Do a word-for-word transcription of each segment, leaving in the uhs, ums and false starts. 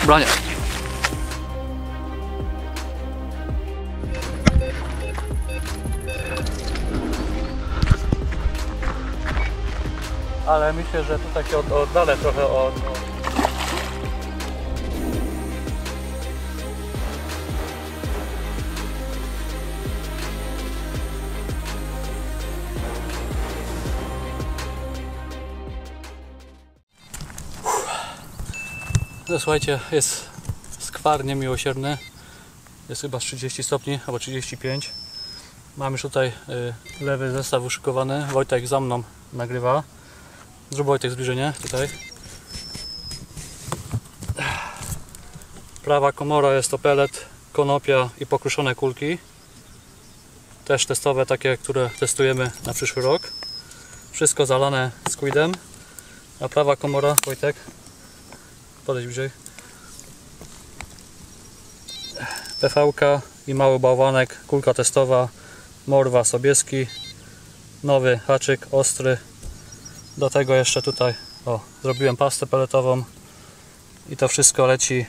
brania. Ale myślę, że tutaj się od, oddalę trochę od... od... No, słuchajcie, jest skwar niemiłosierny. Jest chyba trzydzieści stopni albo trzydzieści pięć. Mam już tutaj y, lewy zestaw uszykowany. Wojtek za mną nagrywa. Zrób Wojtek zbliżenie tutaj. Prawa komora jest to pelet, konopia i pokruszone kulki. Też testowe, takie, które testujemy na przyszły rok. Wszystko zalane squidem. A prawa komora, Wojtek, podejdź bliżej. P V-ka i mały bałwanek, kulka testowa, Morwa Sobieski, nowy haczyk ostry. Do tego jeszcze tutaj o, zrobiłem pastę peletową i to wszystko leci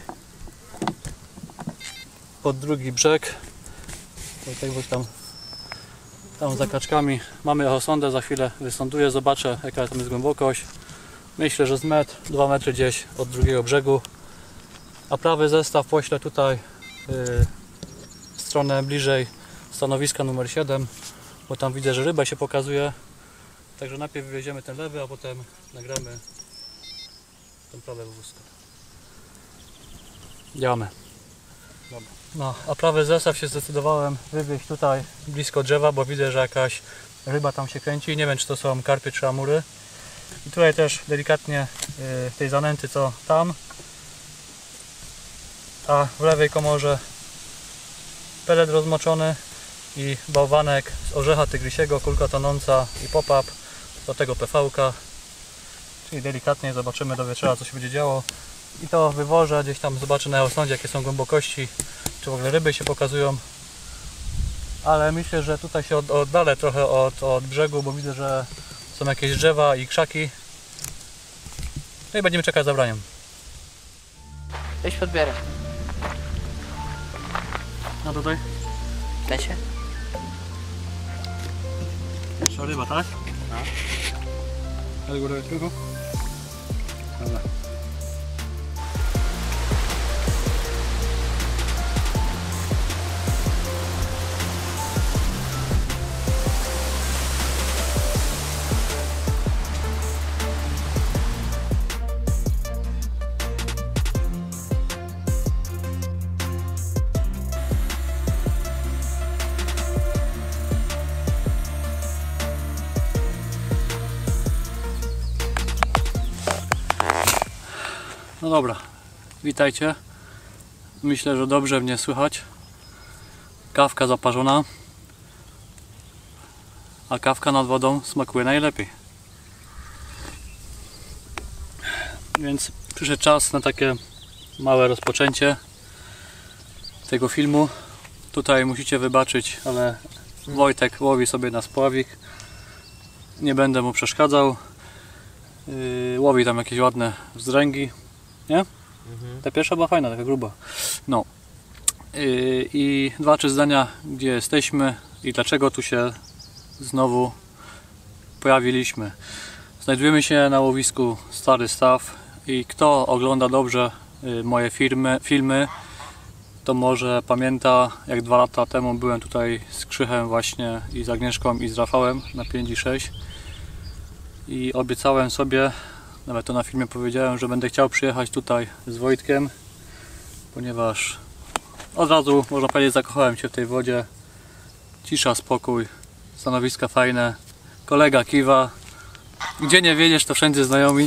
pod drugi brzeg. Tutaj tam, tam za kaczkami mamy echosondę, za chwilę wysąduję, zobaczę jaka tam jest głębokość. Myślę, że z metr, dwa metry gdzieś od drugiego brzegu. A prawy zestaw poślę tutaj yy, w stronę bliżej stanowiska numer siedem, bo tam widzę, że ryba się pokazuje. Także najpierw wywieziemy ten lewy, a potem nagramy ten prawy wózko. Działamy. Dobra. No, a prawy zestaw się zdecydowałem wywieźć tutaj blisko drzewa, bo widzę, że jakaś ryba tam się kręci. Nie wiem, czy to są karpie czy amury. I tutaj też delikatnie w tej zanęty co tam, a w lewej komorze pelet rozmoczony i bałwanek z orzecha tygrysiego, kulka tonąca i pop-up, do tego P V-ka, czyli delikatnie zobaczymy do wieczora co się będzie działo i to wywożę, gdzieś tam zobaczę na echosondzie jakie są głębokości, czy w ogóle ryby się pokazują, ale myślę, że tutaj się od, oddalę trochę od, od brzegu, bo widzę, że są jakieś drzewa i krzaki. No i będziemy czekać za braniem. Weź podbierę. No tutaj? Da się? Pierwsza ryba, tak? No. Ale górę tylko? Dobra. No dobra, witajcie. Myślę, że dobrze mnie słychać. Kawka zaparzona, a kawka nad wodą smakuje najlepiej. Więc przyszedł czas na takie małe rozpoczęcie tego filmu. Tutaj musicie wybaczyć, ale Wojtek łowi sobie na spławik. Nie będę mu przeszkadzał. Yy, łowi tam jakieś ładne wzdręgi. Nie? Mhm. Ta pierwsza była fajna, taka gruba. No. Yy, I dwa, trzy zdania, gdzie jesteśmy i dlaczego tu się znowu pojawiliśmy. Znajdujemy się na łowisku Stary Staw i kto ogląda dobrze yy, moje filmy, filmy, to może pamięta, jak dwa lata temu byłem tutaj z Krzychem właśnie i z Agnieszką i z Rafałem na pięć i sześć i obiecałem sobie, nawet to na filmie powiedziałem, że będę chciał przyjechać tutaj z Wojtkiem, ponieważ od razu, można powiedzieć, zakochałem się w tej wodzie. Cisza, spokój, stanowiska fajne, kolega kiwa, gdzie nie wiedziesz, to wszędzie znajomi.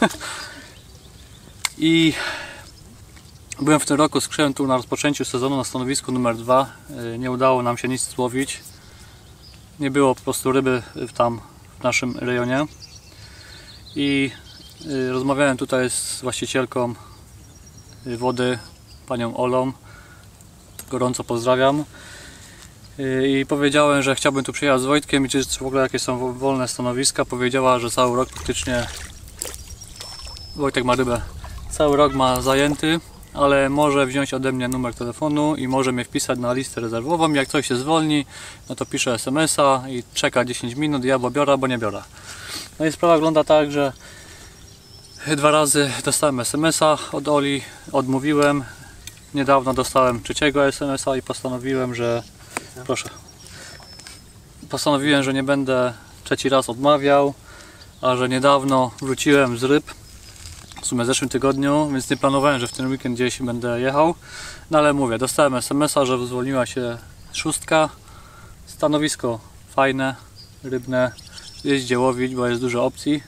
I byłem w tym roku z Krzychem tu na rozpoczęciu sezonu na stanowisku numer dwa. Nie udało nam się nic złowić. Nie było po prostu ryby tam w naszym rejonie. I rozmawiałem tutaj z właścicielką wody, panią Olą. Gorąco pozdrawiam. I powiedziałem, że chciałbym tu przyjechać z Wojtkiem i czy w ogóle jakie są wolne stanowiska. Powiedziała, że cały rok praktycznie Wojtek ma rybę. Cały rok ma zajęty ale może wziąć ode mnie numer telefonu i może mnie wpisać na listę rezerwową. Jak coś się zwolni, no to piszę es em es a i czeka dziesięć minut, ja albo biorę, albo nie biorę. No i sprawa wygląda tak, że dwa razy dostałem es em es a od Oli, odmówiłem. Niedawno dostałem trzeciego es em es a i postanowiłem, że proszę. Postanowiłem, że nie będę trzeci raz odmawiał, a że niedawno wróciłem z ryb, w sumie w zeszłym tygodniu, więc nie planowałem, że w ten weekend gdzieś będę jechał. No ale mówię, dostałem es em es a, że zwolniła się szóstka. Stanowisko fajne, rybne, jest gdzie łowić, bo jest dużo opcji.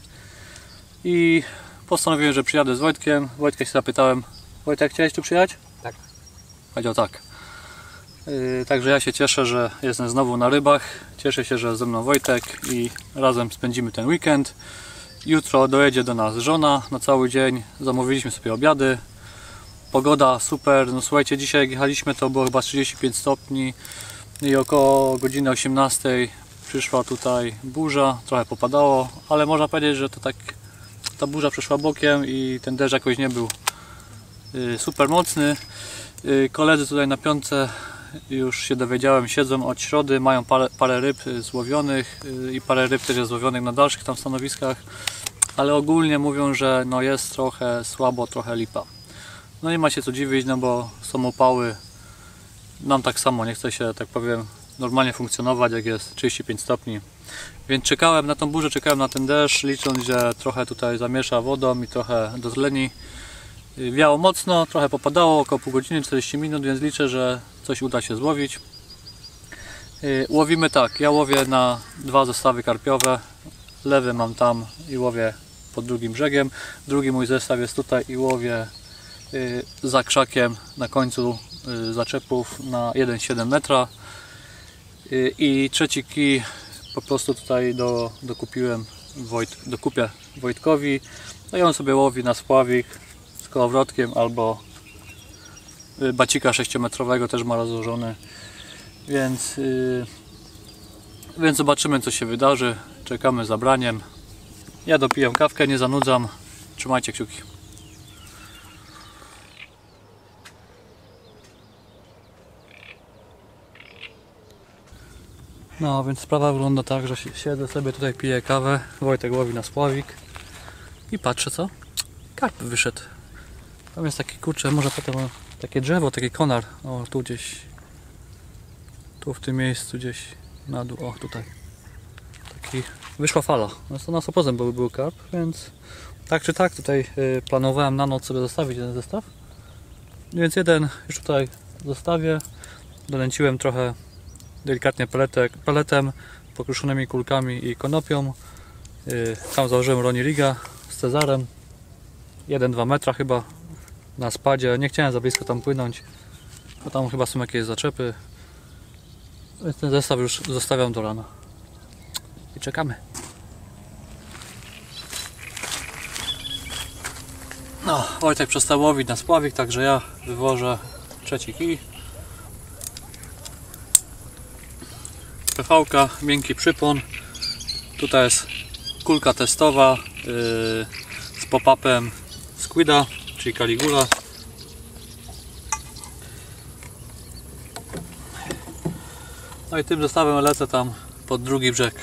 I postanowiłem, że przyjadę z Wojtkiem. Wojtka się zapytałem: Wojtek, chciałeś tu przyjechać? Tak. Powiedział tak. Yy, także ja się cieszę, że jestem znowu na rybach. Cieszę się, że jest ze mną Wojtek i razem spędzimy ten weekend. Jutro dojedzie do nas żona na cały dzień. Zamówiliśmy sobie obiady. Pogoda super. No słuchajcie, dzisiaj jak jechaliśmy, to było chyba trzydzieści pięć stopni i około godziny osiemnastej przyszła tutaj burza. Trochę popadało, ale można powiedzieć, że to tak ta burza przeszła bokiem i ten deszcz jakoś nie był yy, super mocny. Yy, koledzy tutaj na piątce, już się dowiedziałem, siedzą od środy, mają parę, parę ryb złowionych yy, i parę ryb też jest złowionych na dalszych tam stanowiskach, ale ogólnie mówią, że no jest trochę słabo, trochę lipa. No nie ma się co dziwić, no bo są opały. Nam tak samo, nie chce się, tak powiem, normalnie funkcjonować, jak jest trzydzieści pięć stopni. Więc czekałem na tą burzę, czekałem na ten deszcz, licząc, że trochę tutaj zamiesza wodą i trochę dozleni. Wiało mocno, trochę popadało, około pół godziny, czterdzieści minut, więc liczę, że coś uda się złowić. Łowimy tak, ja łowię na dwa zestawy karpiowe. Lewy mam tam i łowię pod drugim brzegiem. Drugi mój zestaw jest tutaj i łowię za krzakiem na końcu zaczepów na jeden przecinek siedem metra. I trzeci kij po prostu tutaj do, dokupiłem Wojt, dokupię Wojtkowi. No i on sobie łowi na spławik z kołowrotkiem albo bacika sześciometrowego też ma rozłożony. Więc, yy, więc zobaczymy, co się wydarzy. Czekamy za braniem. Ja dopiję kawkę, nie zanudzam. Trzymajcie kciuki. No, więc sprawa wygląda tak, że siedzę sobie tutaj, piję kawę, Wojtek łowi na spławik i patrzę, co? Karp wyszedł. Tam jest taki, kurczę, może potem takie drzewo, taki konar, o tu gdzieś, tu w tym miejscu gdzieś na dół, o tutaj. Taki, wyszła fala, no to na sto procent był, był karp, więc tak czy tak tutaj y, planowałem na noc sobie zostawić ten zestaw. Więc jeden już tutaj zostawię, dolęciłem trochę delikatnie peletek, peletem, pokruszonymi kulkami i konopią. Yy, tam założyłem Ronnie Riga z Cezarem, jeden dwa metra chyba na spadzie. Nie chciałem za blisko tam płynąć, bo tam chyba są jakieś zaczepy, więc ten zestaw już zostawiam do rana i czekamy. No, Wojtek przestał łowić na spławik, także ja wywożę trzeci kij. P V-ka, miękki przypon. Tutaj jest kulka testowa yy, z pop-upem Squida, czyli Caligula. No i tym zestawem lecę tam pod drugi brzeg.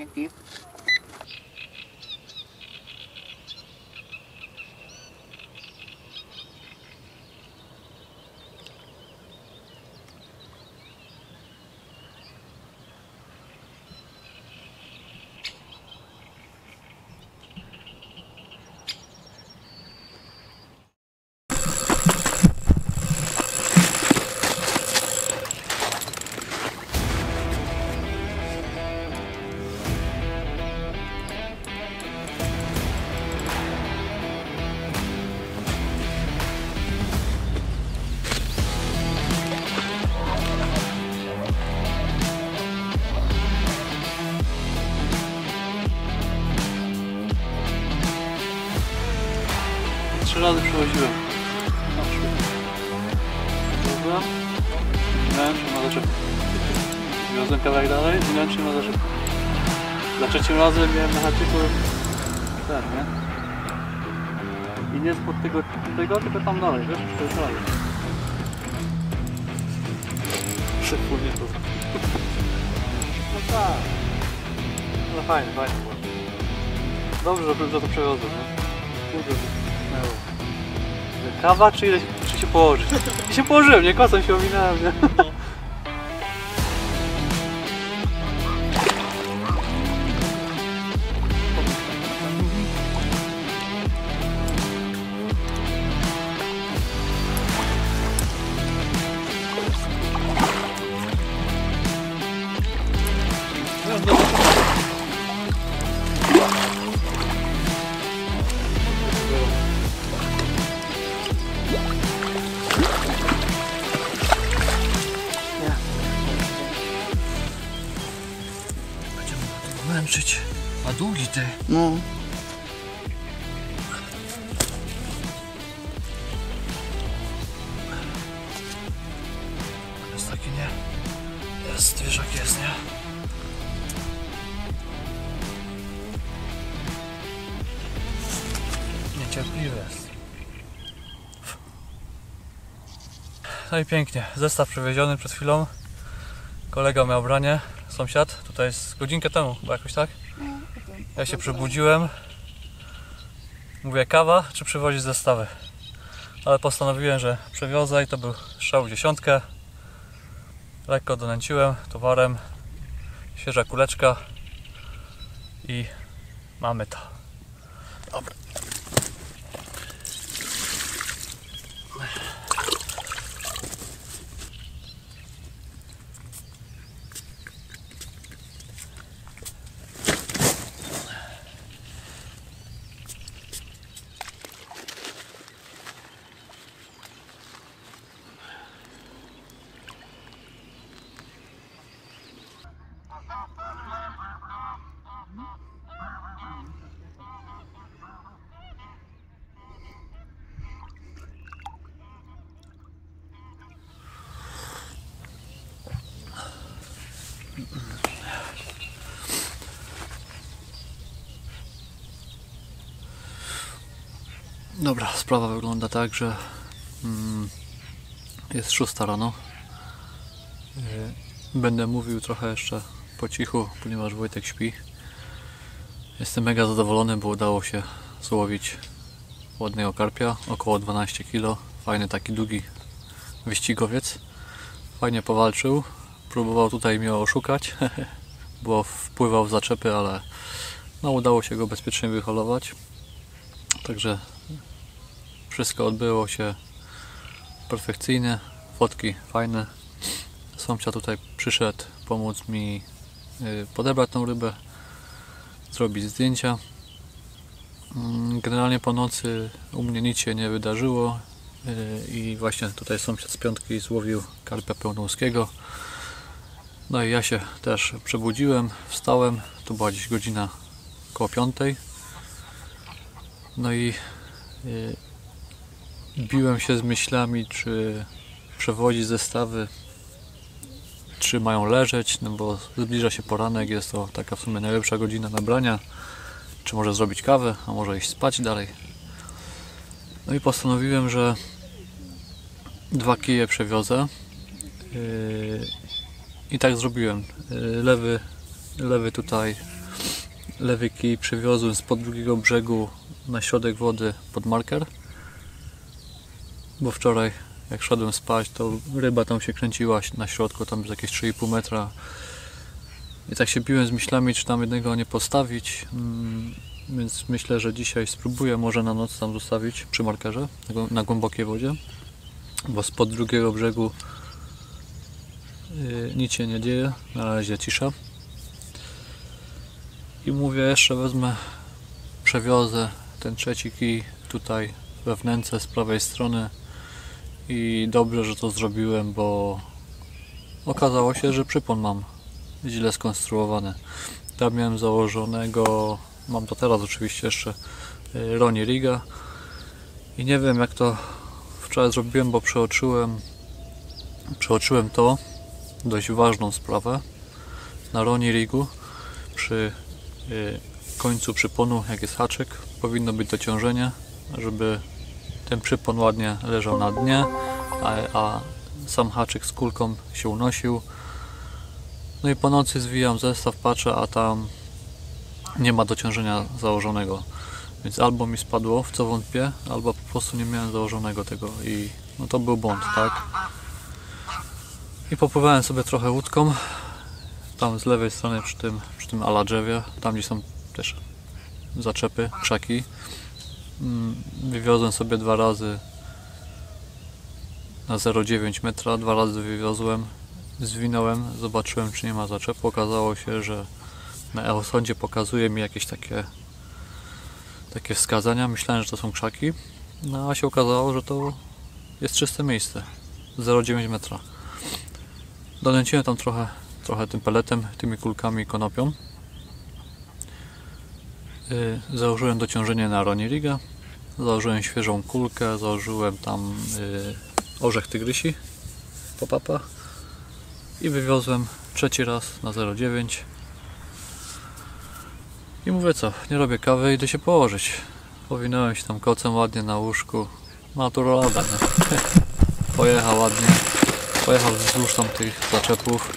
Dzięki. Trzy razy przewoziłem. Dobra. Minąłem, czy ma zaczepkę. Wiozłem kawałek dalej, minąłem, czy ma zaczepkę. Za trzecim razem miałem na haczyku ten, nie? I nie spod tego, tego, tylko tam dalej, wiesz, cztery razy. Przepłynnie to. No tak. No fajnie, fajnie było. Dobrze, że, że to przewiozłem, nie? Kurde, no. Kawa czy, ile, czy się położyć? I się położyłem, nie? Kosem się ominąłem, nie? Męczyć. A długi ty. No. Jest taki nie. Jest, wiesz jak jest, nie? Niecierpliwy jest. No i pięknie. Zestaw przewieziony przed chwilą. Kolega miał branie. Sąsiad. Tutaj jest godzinkę temu, chyba jakoś tak. Ja się przebudziłem. Mówię, kawa czy przywozić zestawy? Ale postanowiłem, że przewiozę i to był strzał w dziesiątkę. Lekko donęciłem towarem. Świeża kuleczka. I mamy to. Dobra. Dobra, sprawa wygląda tak, że mm, jest szósta rano. Będę mówił trochę jeszcze po cichu, ponieważ Wojtek śpi. Jestem mega zadowolony, bo udało się złowić ładnego karpia, około dwanaście kilo. Fajny taki długi wyścigowiec. Fajnie powalczył. Próbował tutaj mnie oszukać, bo wpływał w zaczepy, ale no, udało się go bezpiecznie wyholować. Także wszystko odbyło się perfekcyjnie. Fotki fajne. Sąsiad tutaj przyszedł pomóc mi podebrać tą rybę, zrobić zdjęcia. Generalnie po nocy u mnie nic się nie wydarzyło i właśnie tutaj sąsiad z piątki złowił karpia pełnołuskiego. No i ja się też przebudziłem, wstałem, to była gdzieś godzina koło piątej. No i y, biłem się z myślami, czy przewozić zestawy, czy mają leżeć, no bo zbliża się poranek, jest to taka w sumie najlepsza godzina nabrania, czy może zrobić kawę, a może iść spać dalej. No i postanowiłem, że dwa kije przewiozę yy, i tak zrobiłem. Yy, lewy, lewy tutaj lewy kij przywiozłem spod drugiego brzegu na środek wody pod marker, bo wczoraj jak szedłem spać, to ryba tam się kręciła na środku, tam jest jakieś trzy i pół metra. I tak się biłem z myślami, czy tam jednego nie postawić, mm, więc myślę, że dzisiaj spróbuję może na noc tam zostawić przy markerze, na głębokiej wodzie, bo spod drugiego brzegu yy, nic się nie dzieje, na razie cisza. I mówię, jeszcze wezmę, przewiozę ten trzeci kij tutaj we wnęce z prawej strony i dobrze, że to zrobiłem, bo okazało się, że przypon mam źle skonstruowany. Tam miałem założonego, mam to teraz oczywiście jeszcze, Roni Riga i nie wiem jak to wczoraj zrobiłem, bo przeoczyłem przeoczyłem to, dość ważną sprawę. Na Roni Rigu przy y, końcu przyponu, jak jest haczyk, powinno być dociążenie, żeby ten przypon ładnie leżał na dnie, a, a sam haczyk z kulką się unosił. No i po nocy zwijam zestaw, patrzę, a tam nie ma dociążenia założonego, więc albo mi spadło, w co wątpię, albo po prostu nie miałem założonego tego i no to był błąd, tak? I popływałem sobie trochę łódką tam z lewej strony przy tym, przy tym ala drzewie, tam gdzie są też zaczepy, krzaki. Wywiozłem sobie dwa razy na zero przecinek dziewięć metra, dwa razy wywiozłem, zwinąłem, zobaczyłem, czy nie ma zaczepu. Okazało się, że na eosondzie pokazuje mi jakieś takie takie wskazania. Myślałem, że to są krzaki, no a się okazało, że to jest czyste miejsce, zero przecinek dziewięć metra. Donęciłem tam trochę, trochę tym peletem, tymi kulkami konopią. Yy, założyłem dociążenie na Roni Riga, założyłem świeżą kulkę, założyłem tam yy, orzech tygrysi, pop-upa i wywiozłem trzeci raz na zero przecinek dziewięć i mówię, co, nie robię kawy, idę się położyć. Powinąłem się tam kocem ładnie na łóżku, naturalada, nie? Pojechał ładnie, pojechał wzdłuż tam tych zaczepów,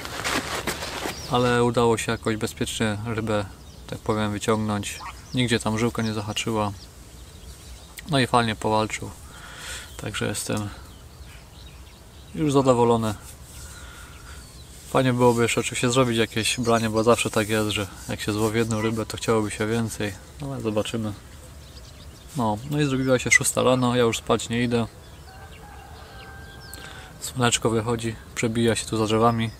ale udało się jakoś bezpiecznie rybę, tak powiem, wyciągnąć. Nigdzie tam żyłka nie zahaczyła. No i fajnie powalczył. Także jestem już zadowolony. Fajnie byłoby jeszcze oczywiście zrobić jakieś branie, bo zawsze tak jest, że jak się złowi jedną rybę, to chciałoby się więcej. Ale zobaczymy. No, no i zrobiła się szósta rano, ja już spać nie idę. Słoneczko wychodzi, przebija się tu za drzewami.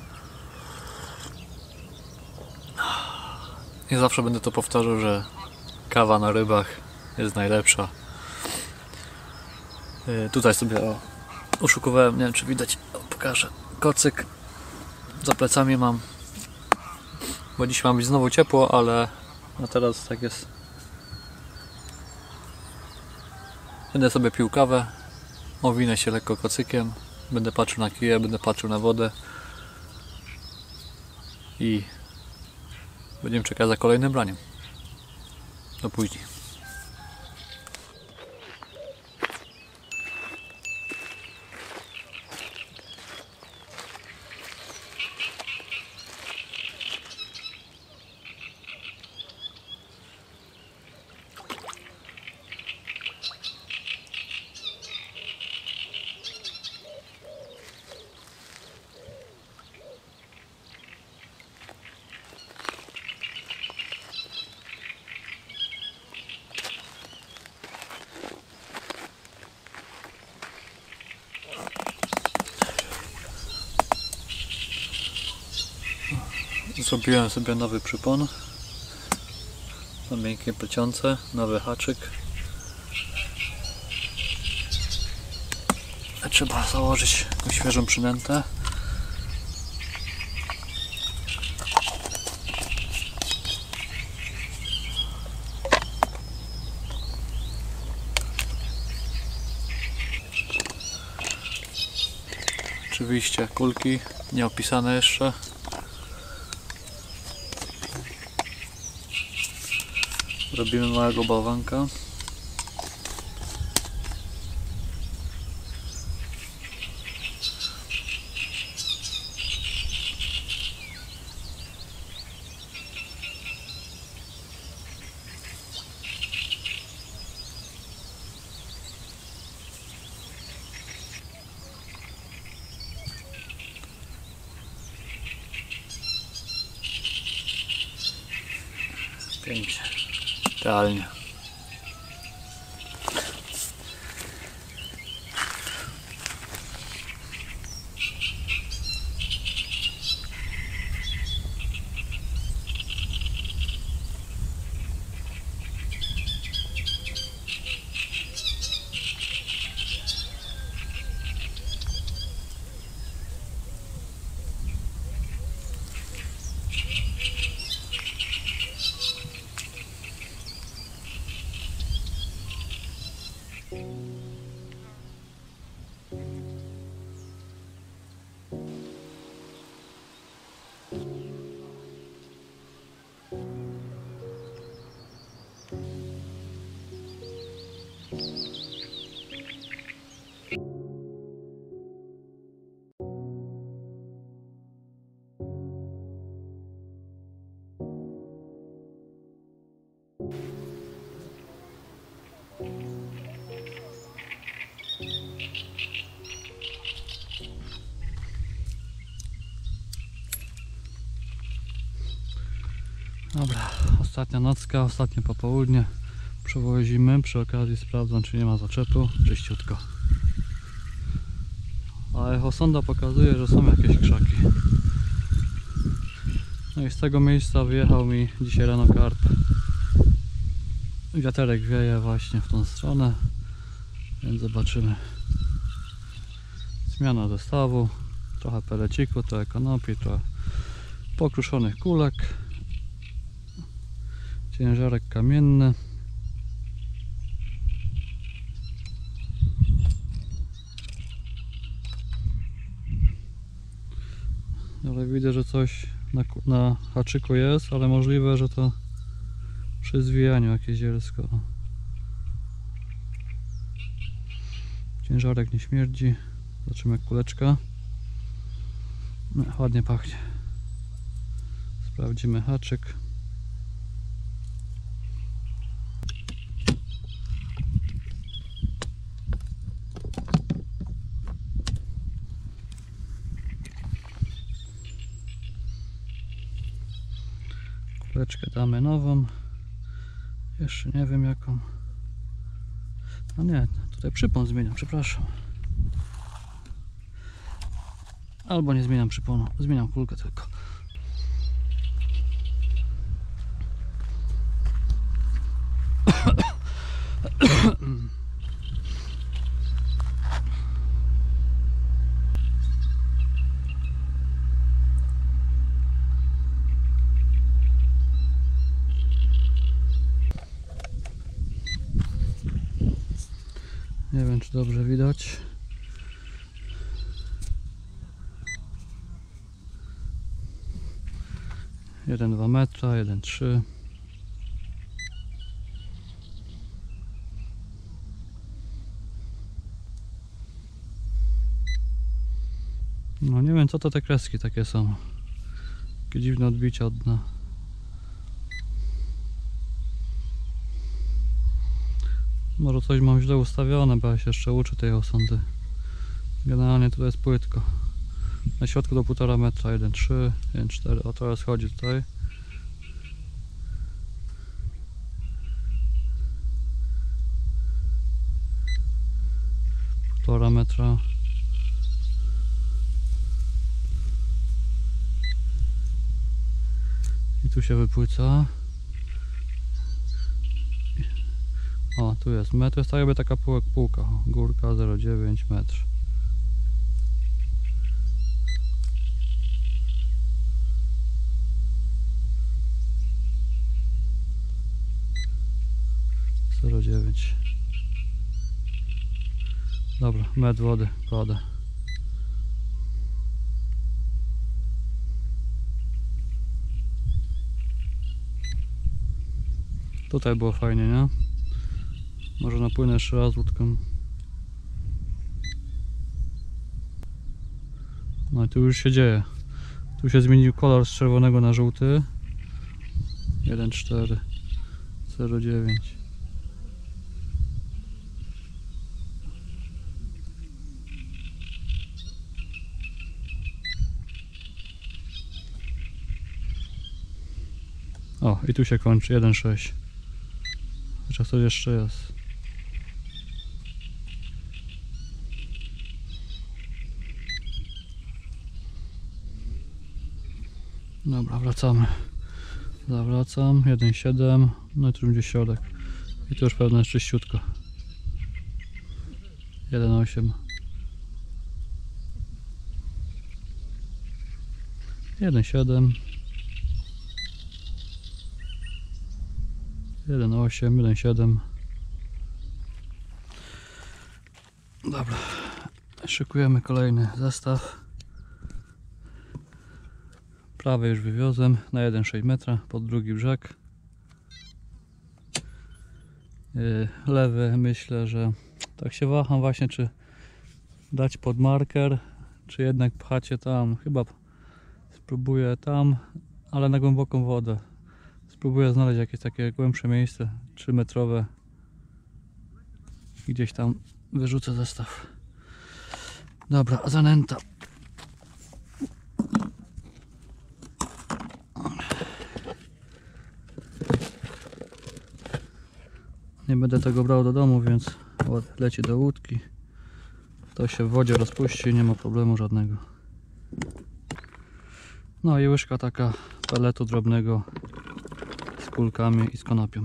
I zawsze będę to powtarzał, że kawa na rybach jest najlepsza. Yy, tutaj sobie o, uszukowałem, nie wiem czy widać, o, pokażę, kocyk za plecami mam, bo dziś ma być znowu ciepło, ale no teraz tak jest. Będę sobie pił kawę, owinę się lekko kocykiem, będę patrzył na kije, będę patrzył na wodę i będziemy czekać za kolejnym braniem. Do później. Zrobiłem sobie nowy przypon na miękkiej plecionce, nowy haczyk. Trzeba założyć jakąś świeżą przynętę. Oczywiście kulki nie opisane jeszcze. Robimy małego bałwanka. Pięknie. Idealnie. Dobra, ostatnia nocka, ostatnie popołudnie. Przewozimy, przy okazji sprawdzam, czy nie ma zaczepu. Czyściutko. A echosonda pokazuje, że są jakieś krzaki. No i z tego miejsca wyjechał mi dzisiaj rano karp. Wiaterek wieje właśnie w tą stronę, więc zobaczymy. Zmiana zestawu, trochę peleciku, trochę konopi, trochę pokruszonych kulek. Ciężarek kamienny. Ale widzę, że coś na, na haczyku jest, ale możliwe, że to przy zwijaniu jakieś zielsko. Ciężarek nie śmierdzi. Zobaczymy jak kuleczka. No, ładnie pachnie. Sprawdzimy haczyk. Kuleczkę damy nową. Jeszcze nie wiem jaką. A nie, tutaj przypon zmieniam, przepraszam. Albo nie zmieniam przyponu, zmieniam kulkę tylko. Nie wiem, czy dobrze widać. jeden dwa metra, jeden trzy. No nie wiem, co to te kreski takie są. Takie dziwne odbicia od dna. Może coś mam źle ustawione, bo ja się jeszcze uczę tej osądy. Generalnie tutaj jest płytko. Na środku do półtora metra, jeden trzy, jeden cztery. O, teraz chodzi tutaj. Półtora metra. I tu się wypłyca. O, tu jest metr, to jest tak jakby taka półek półka. Górka zero przecinek dziewięć metr. zero przecinek dziewięć. Dobra, metr wody kładę. Tutaj było fajnie, nie? Może napłynę jeszcze raz łódką. No i tu już się dzieje. Tu się zmienił kolor z czerwonego na żółty. jeden cztery zero dziewięć. O, i tu się kończy jeden sześć. Chociaż to jeszcze jest. Dobra, wracamy. Zawracam, jeden siedem, no i tu będzie środek. I tu już pewnie jest czyściutko. jeden osiem. jeden siedem. jeden osiem, jeden siedem. Dobra, szykujemy kolejny zestaw. Prawy już wywiozłem na jeden sześć metra pod drugi brzeg. Lewy myślę, że tak się waham właśnie, czy dać pod marker, czy jednak pchać je tam. Chyba spróbuję tam, ale na głęboką wodę. Spróbuję znaleźć jakieś takie głębsze miejsce, trzy metrowe. Gdzieś tam wyrzucę zestaw. Dobra, zanęta. Nie będę tego brał do domu, więc leci do łódki. To się w wodzie rozpuści, nie ma problemu żadnego. No i łyżka taka peletu drobnego z kulkami i z konopią.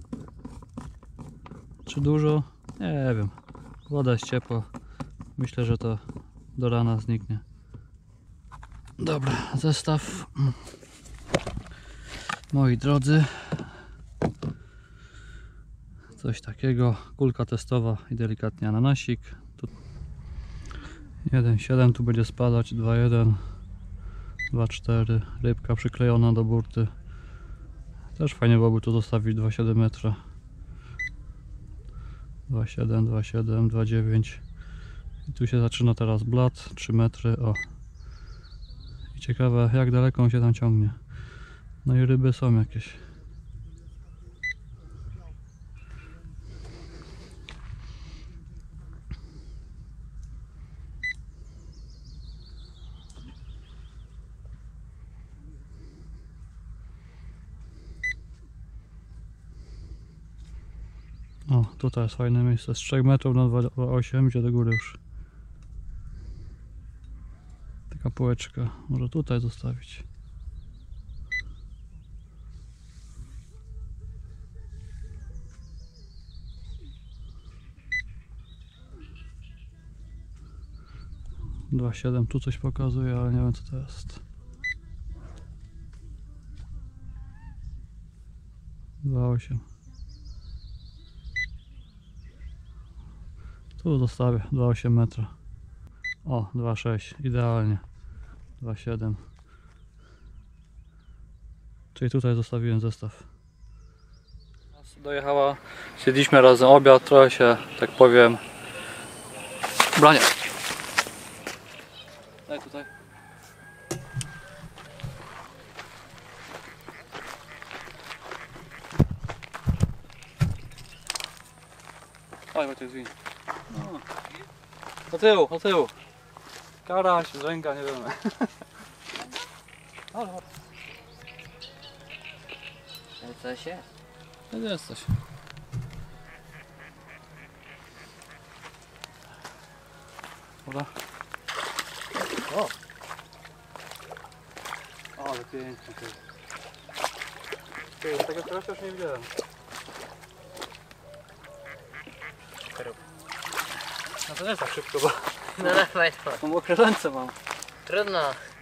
Czy dużo? Nie wiem. Woda jest ciepła. Myślę, że to do rana zniknie. Dobra, zestaw. Moi drodzy. Coś takiego. Kulka testowa i delikatnie ananasik. Tu jeden siedem, tu będzie spadać dwa jeden, dwa cztery. Rybka przyklejona do burty. Też fajnie byłoby tu zostawić dwa siedem metra. dwa siedem, dwa siedem, dwa dziewięć. I tu się zaczyna teraz blat, trzy metry. O. I ciekawe, jak daleko on się tam ciągnie. No i ryby są jakieś. O, tutaj jest fajne miejsce, z trzech metrów na dwa przecinek osiem, gdzie do góry już. Taka półeczka, może tutaj zostawić. dwa siedem, tu coś pokazuje, ale nie wiem co to jest. dwa osiem. Tu zostawię dwa osiem metra. O, dwa sześć, idealnie. dwa siedem. Czyli tutaj zostawiłem zestaw. Dojechała, siedliśmy razem obiad, trochę się, tak powiem, branie. Daj tutaj. Oj, Wojciech, zwiń. No. Do tyłu, do tyłu. Karaś, rzęga, nie wiem. Ale Ale coś jest. to jest coś. Dobra. O! O, ale pięknie. Ty, tego teraz już nie widziałem. No to nie jest tak szybko, bo No dawaj to. mam mokre ręce mam. Trudno.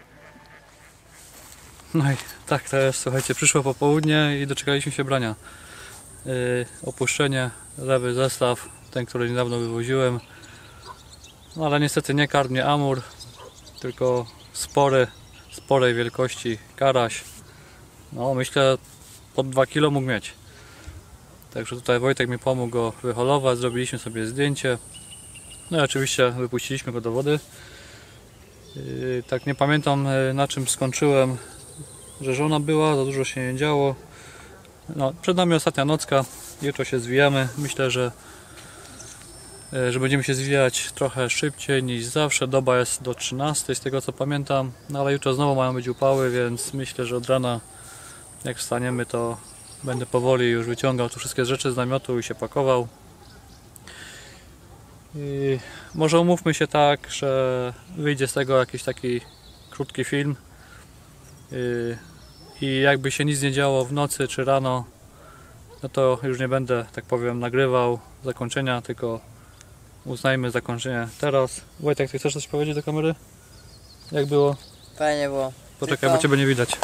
No i tak to jest, słuchajcie, przyszło popołudnie i doczekaliśmy się brania. Yy, opuszczenie, lewy zestaw, ten, który niedawno wywoziłem. No ale niestety nie karp, nie amur, tylko spory, sporej wielkości karaś. No myślę pod dwa kilo mógł mieć. Także tutaj Wojtek mi pomógł go wyholować, zrobiliśmy sobie zdjęcie. No i oczywiście wypuściliśmy go do wody. Yy, tak nie pamiętam na czym skończyłem, że żona była, za dużo się nie działo. No, przed nami ostatnia nocka, jutro się zwijamy. Myślę, że, że będziemy się zwijać trochę szybciej niż zawsze. Doba jest do trzynastej z tego co pamiętam, no ale jutro znowu mają być upały, więc myślę, że od rana Jak wstaniemy, to będę powoli już wyciągał tu wszystkie rzeczy z namiotu i się pakował. I może umówmy się tak, że wyjdzie z tego jakiś taki krótki film. I jakby się nic nie działo w nocy czy rano, no to już nie będę, tak powiem, nagrywał zakończenia, tylko uznajmy zakończenie teraz. Wojtek, ty chcesz coś powiedzieć do kamery? Jak było? Fajnie było. Poczekaj, Tylko... bo ciebie nie widać.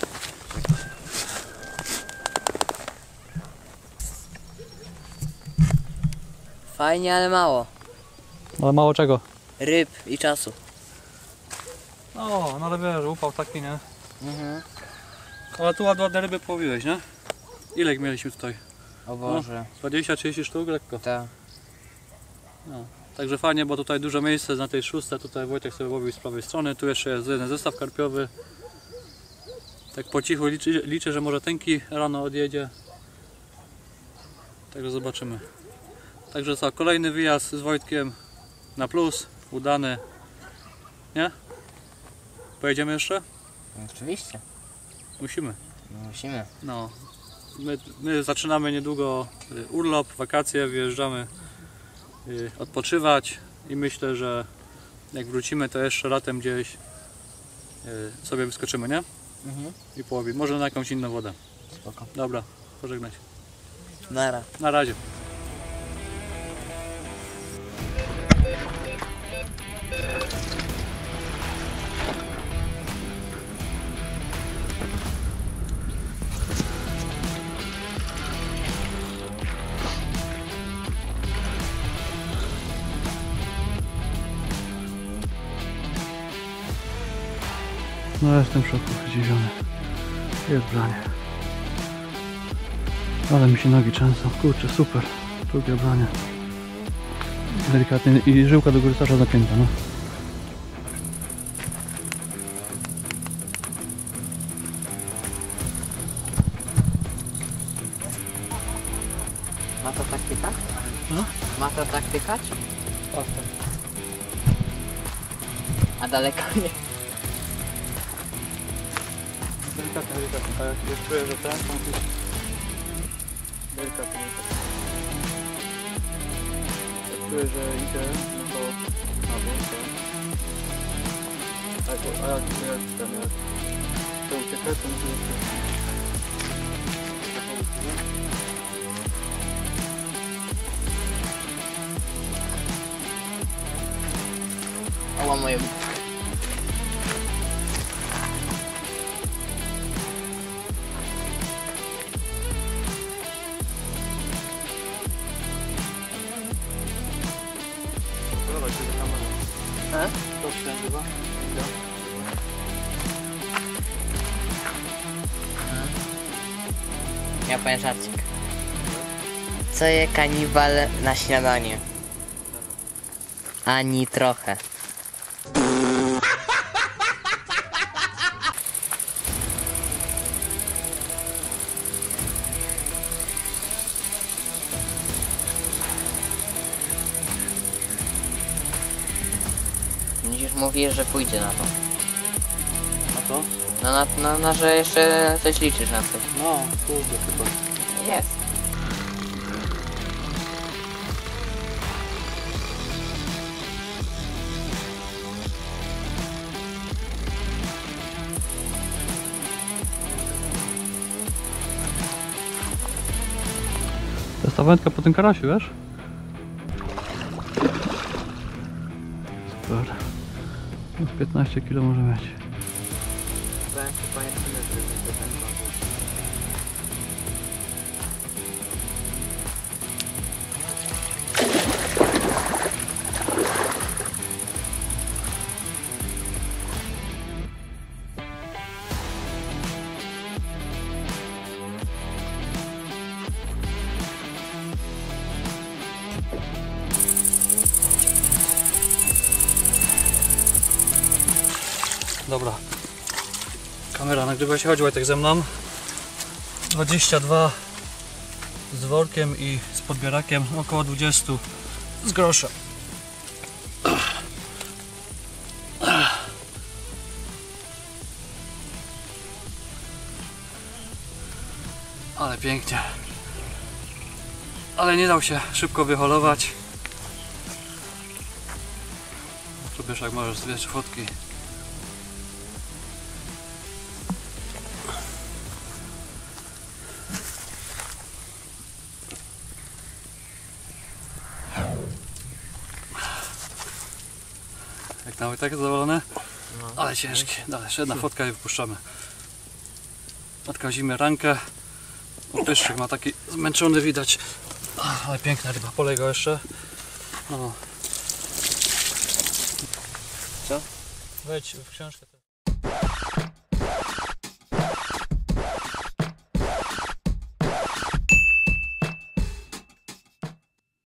Fajnie, ale mało. Ale mało czego? Ryb i czasu. O, no ale wiesz, upał taki, nie? Mhm. Ale tu ładne, ładne ryby połowiłeś, nie? Ile ich mieliśmy tutaj? O Boże. No, dwadzieścia trzydzieści sztuk lekko. Tak. No. Także fajnie, bo tutaj dużo miejsca na tej szóstce. Tutaj Wojtek sobie łowił z prawej strony. Tu jeszcze jest jeden zestaw karpiowy. Tak po cichu liczę, liczę, że może tenki rano odjedzie. Także zobaczymy. Także co, kolejny wyjazd z Wojtkiem na plus. Udany. Nie? Pojedziemy jeszcze? Oczywiście. Musimy. Musimy. No. My, my zaczynamy niedługo urlop, wakacje, wyjeżdżamy y, odpoczywać i myślę, że jak wrócimy, to jeszcze latem gdzieś y, sobie wyskoczymy, nie? Mhm. I połowimy. Może na jakąś inną wodę. Spoko. Dobra, pożegnaj się. Nara. Na razie. No jestem w szoku, zdziwiony. Jest branie. Ale mi się nogi trzęsą. Kurczę, super. Drugie branie. Delikatnie i żyłka do góry cały czas napięta, no. Ma to tak tykać? No? Ma to tak tykać? Pasta. A daleko nie. Delikatnie, delikatnie. A jak jak czuję, że ten, to musisz... Delikatnie, delikatnie. Jak czuję, że idzie, no to na dół, to... A jak, a jak, jak ten, jak to ucieka, to musisz... Oła moje. Podoba się do kamery. A? To się nagrywa? Ja powiem żarcik. Co je kanibal na śniadanie? Ani trochę. Dziś mówisz, że pójdzie na to. A to? No na, na, na że jeszcze coś liczysz na coś. No, kurde, super. Jest. To jest ta wędka po tym karasie, wiesz? Super. No, piętnaście kilo może mieć. Dobra. Kamera nagrywa się, chodź Wojtek ze mną. dwadzieścia dwa z workiem i z podbierakiem, około dwadzieścia z groszem. Ale pięknie. Ale nie dał się szybko wyholować. Tu wiesz, jak możesz zbierać fotki. Jak nawet tak zadowolone? No. Ale ciężki. Dalej, jeszcze jedna fotka i wypuszczamy. Odkazimy rankę. Pyszczyk ma taki zmęczony, widać. Ach, ale piękna ryba, polej go jeszcze. No. Co? Wejdź w książkę.